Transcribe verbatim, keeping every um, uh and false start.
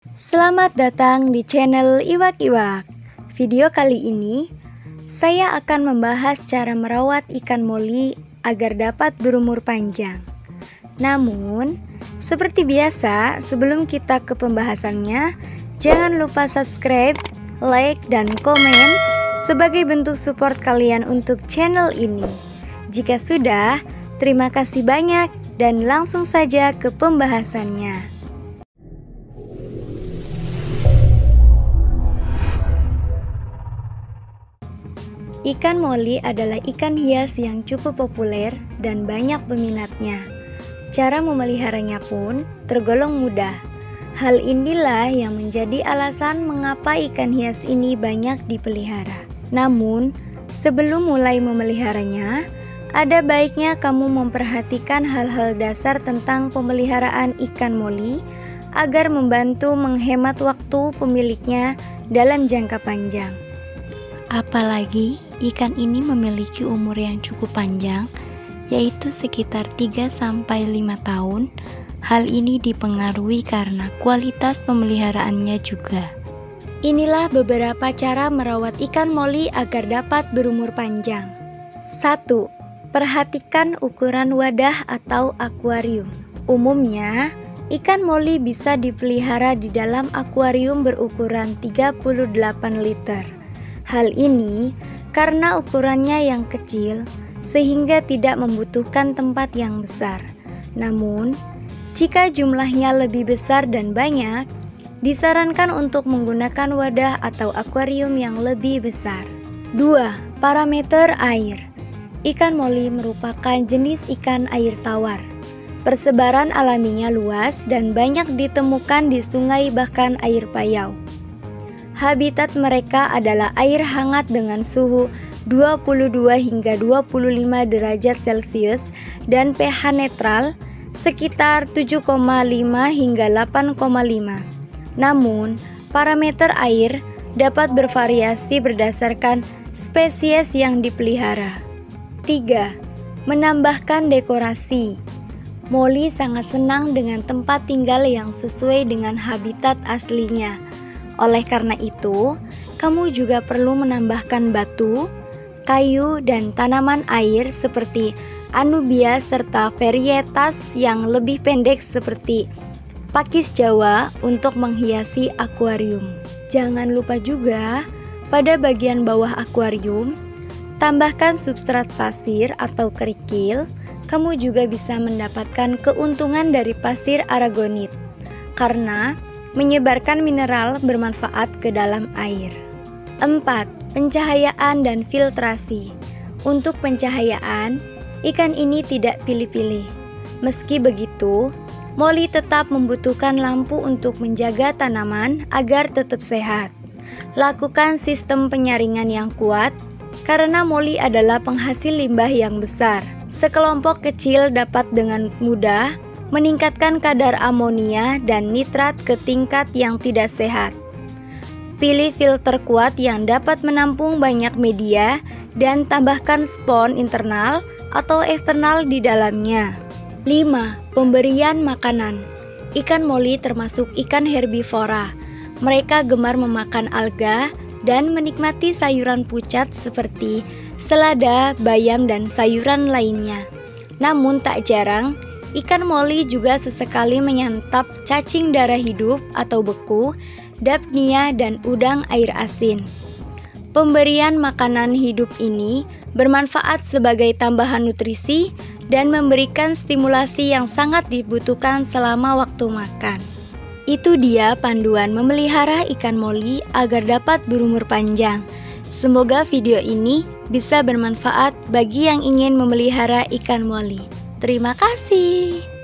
Selamat datang di channel Iwak Iwak. Video kali ini saya akan membahas cara merawat ikan moli agar dapat berumur panjang. Namun, seperti biasa, sebelum kita ke pembahasannya, jangan lupa subscribe, like, dan komen sebagai bentuk support kalian untuk channel ini. Jika sudah, terima kasih banyak dan langsung saja ke pembahasannya. Ikan moli adalah ikan hias yang cukup populer dan banyak peminatnya. Cara memeliharanya pun tergolong mudah. Hal inilah yang menjadi alasan mengapa ikan hias ini banyak dipelihara. Namun, sebelum mulai memeliharanya, ada baiknya kamu memperhatikan hal-hal dasar tentang pemeliharaan ikan moli agar membantu menghemat waktu pemiliknya dalam jangka panjang. Apalagi ikan ini memiliki umur yang cukup panjang, yaitu sekitar tiga sampai lima tahun. Hal ini dipengaruhi karena kualitas pemeliharaannya juga. Inilah beberapa cara merawat ikan moli agar dapat berumur panjang. satu. Perhatikan ukuran wadah atau akuarium. Umumnya, ikan moli bisa dipelihara di dalam akuarium berukuran tiga puluh delapan liter. Hal ini karena ukurannya yang kecil sehingga tidak membutuhkan tempat yang besar. Namun, jika jumlahnya lebih besar dan banyak, disarankan untuk menggunakan wadah atau akuarium yang lebih besar. dua. Parameter air. Ikan moli merupakan jenis ikan air tawar. Persebaran alaminya luas dan banyak ditemukan di sungai bahkan air payau. Habitat mereka adalah air hangat dengan suhu dua puluh dua hingga dua puluh lima derajat Celcius dan pH netral sekitar tujuh koma lima hingga delapan koma lima. Namun, parameter air dapat bervariasi berdasarkan spesies yang dipelihara. tiga. Menambahkan dekorasi. Moli sangat senang dengan tempat tinggal yang sesuai dengan habitat aslinya. Oleh karena itu, kamu juga perlu menambahkan batu, kayu, dan tanaman air seperti Anubia serta varietas yang lebih pendek seperti pakis Jawa untuk menghiasi akuarium. Jangan lupa juga, pada bagian bawah akuarium, tambahkan substrat pasir atau kerikil. Kamu juga bisa mendapatkan keuntungan dari pasir aragonit, karena menyebarkan mineral bermanfaat ke dalam air. empat. Pencahayaan dan filtrasi. Untuk pencahayaan, ikan ini tidak pilih-pilih. Meski begitu, moli tetap membutuhkan lampu untuk menjaga tanaman agar tetap sehat. Lakukan sistem penyaringan yang kuat, karena moli adalah penghasil limbah yang besar. Sekelompok kecil dapat dengan mudah meningkatkan kadar amonia dan nitrat ke tingkat yang tidak sehat. Pilih filter kuat yang dapat menampung banyak media dan tambahkan spons internal atau eksternal di dalamnya. lima. Pemberian makanan. Ikan moli termasuk ikan herbivora. Mereka gemar memakan alga dan menikmati sayuran pucat seperti selada, bayam, dan sayuran lainnya. Namun tak jarang, ikan moli juga sesekali menyantap cacing darah hidup atau beku, dapnia, dan udang air asin. Pemberian makanan hidup ini bermanfaat sebagai tambahan nutrisi dan memberikan stimulasi yang sangat dibutuhkan selama waktu makan. Itu dia panduan memelihara ikan moli agar dapat berumur panjang. Semoga video ini bisa bermanfaat bagi yang ingin memelihara ikan moli. Terima kasih.